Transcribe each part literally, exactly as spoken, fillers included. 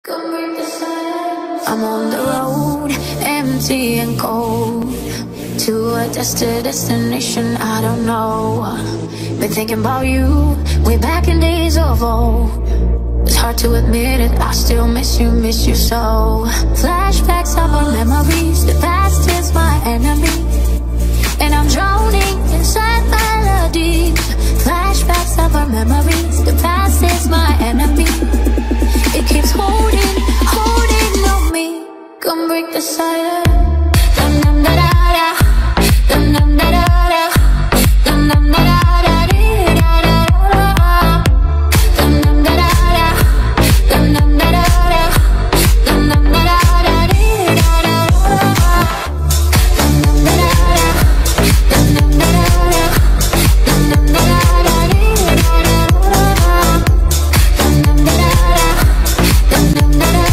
I'm on the road, empty and cold, to a destined destination I don't know. Been thinking about you, way back in days of old. It's hard to admit it, I still miss you, miss you so. Flashbacks of our memories, the past is my enemy, and I'm drowning inside melodies. Flashbacks of our memories, the past is my enemy. It keeps holding, holding on me. Come break the silence. Dum dum da da da, dum dum da da da, dum dum da da da dee da da da, dum dum da da da, dum dum da da da, dum dum da da da dee da da da, dum dum da da da, dum dum da da da, dum dum da da da dee da da da, dum dum da da da, dum dum da da da, dum dum da da da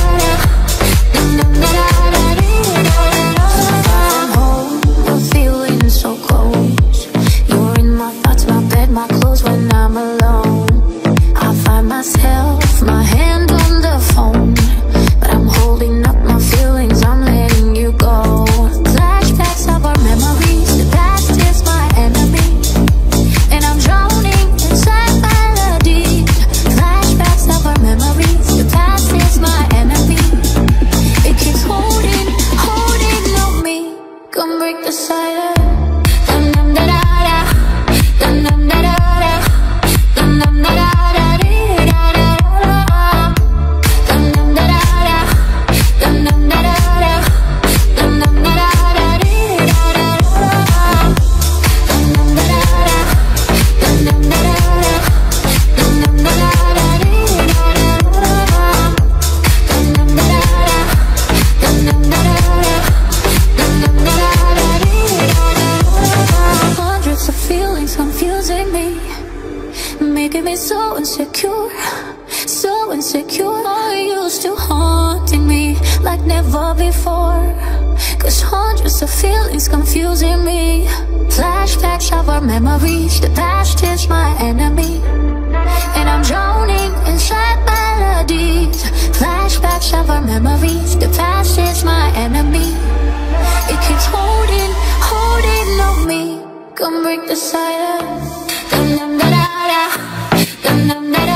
dee da da da. I'm home, but feeling so close. You're in my thoughts, my bed, my clothes when I'm alone. I find myself, my hand on the phone, but I'm holding up my feelings, I'm letting you go. Flashbacks of our memories, the past is my enemy, and I'm drowning inside melodies. Flashbacks of our memories, the past is my enemy. It keeps holding, holding on me. Come break the silence. Dum dum da da da, dum dum da da da, dum dum da da da dee da da da, dum dum da da da, dum dum da da da, dum dum da da da dee da da da, dum dum da da da, dum dum da da da, dum dum da da da dee da da da, dum dum da da da, dum dum da da da, dum dum da da da dee da da da. Hundreds of feelings confusing me, making me so insecure, so insecure. All used to haunting me like never before. Cause hundreds of feelings confusing me. Flashbacks of our memories, the past is my enemy, and I'm drowning inside melodies. Flashbacks of our memories, the past is my enemy. It keeps holding, holding on me. Come break the silence. Dum dum da da da, dum dum da